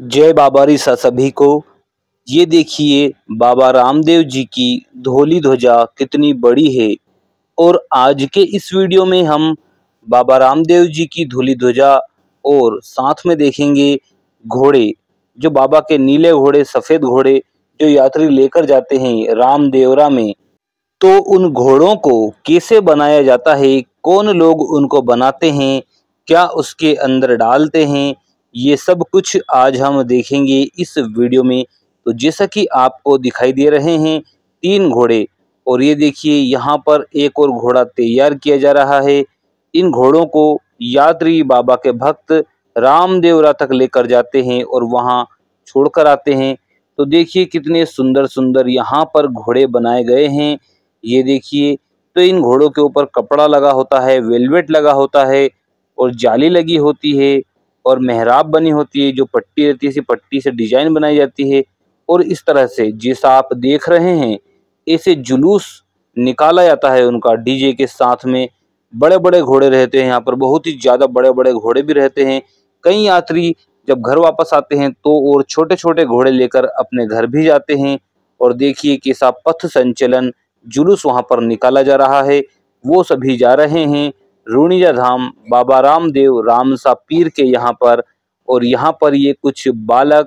जय बाबारी सा सभी को। ये देखिए बाबा रामदेव जी की धोली ध्वजा कितनी बड़ी है। और आज के इस वीडियो में हम बाबा रामदेव जी की धोली ध्वजा और साथ में देखेंगे घोड़े, जो बाबा के नीले घोड़े, सफेद घोड़े जो यात्री लेकर जाते हैं रामदेवरा में। तो उन घोड़ों को कैसे बनाया जाता है, कौन लोग उनको बनाते हैं, क्या उसके अंदर डालते हैं, ये सब कुछ आज हम देखेंगे इस वीडियो में। तो जैसा कि आपको दिखाई दे रहे हैं 3 घोड़े, और ये देखिए यहाँ पर एक और घोड़ा तैयार किया जा रहा है। इन घोड़ों को यात्री, बाबा के भक्त रामदेवरा तक लेकर जाते हैं और वहाँ छोड़कर आते हैं। तो देखिए कितने सुंदर सुंदर यहाँ पर घोड़े बनाए गए हैं। ये देखिए, तो इन घोड़ों के ऊपर कपड़ा लगा होता है, वेलवेट लगा होता है और जाली लगी होती है और मेहराब बनी होती है, जो पट्टी रहती है, इसी पट्टी से डिजाइन बनाई जाती है। और इस तरह से जैसा आप देख रहे हैं ऐसे जुलूस निकाला जाता है उनका डीजे के साथ में। बड़े बड़े घोड़े रहते हैं यहाँ पर, बहुत ही ज्यादा बड़े बड़े घोड़े भी रहते हैं। कई यात्री जब घर वापस आते हैं तो और छोटे छोटे घोड़े लेकर अपने घर भी जाते हैं। और देखिए कैसा पथ संचलन जुलूस वहां पर निकाला जा रहा है। वो सभी जा रहे हैं रूणिया धाम बाबा रामदेव रामसा पीर के यहाँ पर। और यहाँ पर ये कुछ बालक,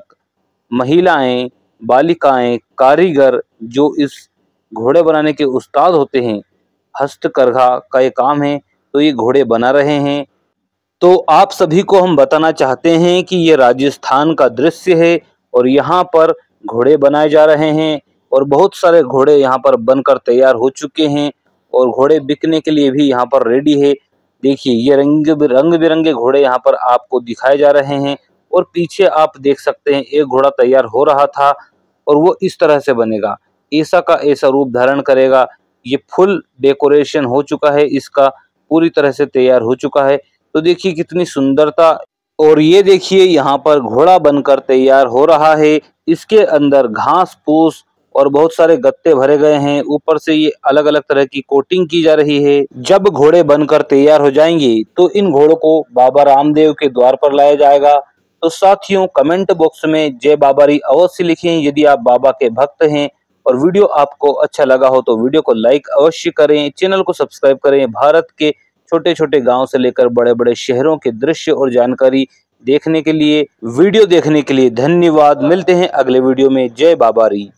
महिलाएं, बालिकाएं, कारीगर जो इस घोड़े बनाने के उस्ताद होते हैं, हस्तकरघा का ये काम है, तो ये घोड़े बना रहे हैं। तो आप सभी को हम बताना चाहते हैं कि ये राजस्थान का दृश्य है और यहाँ पर घोड़े बनाए जा रहे हैं और बहुत सारे घोड़े यहाँ पर बनकर तैयार हो चुके हैं और घोड़े बिकने के लिए भी यहाँ पर रेडी है। देखिए ये रंग बिरंगे घोड़े यहाँ पर आपको दिखाए जा रहे हैं। और पीछे आप देख सकते हैं एक घोड़ा तैयार हो रहा था और वो इस तरह से बनेगा, ऐसा का ऐसा रूप धारण करेगा। ये फुल डेकोरेशन हो चुका है, इसका पूरी तरह से तैयार हो चुका है। तो देखिए कितनी सुंदरता। और ये देखिए यहाँ पर घोड़ा बनकर तैयार हो रहा है। इसके अंदर घास फूस और बहुत सारे गत्ते भरे गए हैं। ऊपर से ये अलग अलग तरह की कोटिंग की जा रही है। जब घोड़े बनकर तैयार हो जाएंगे तो इन घोड़ों को बाबा रामदेव के द्वार पर लाया जाएगा। तो साथियों, कमेंट बॉक्स में जय बाबारी अवश्य लिखें यदि आप बाबा के भक्त हैं। और वीडियो आपको अच्छा लगा हो तो वीडियो को लाइक अवश्य करें, चैनल को सब्सक्राइब करें। भारत के छोटे छोटे गांव से लेकर बड़े बड़े शहरों के दृश्य और जानकारी देखने के लिए, वीडियो देखने के लिए धन्यवाद। मिलते हैं अगले वीडियो में। जय बाबारी।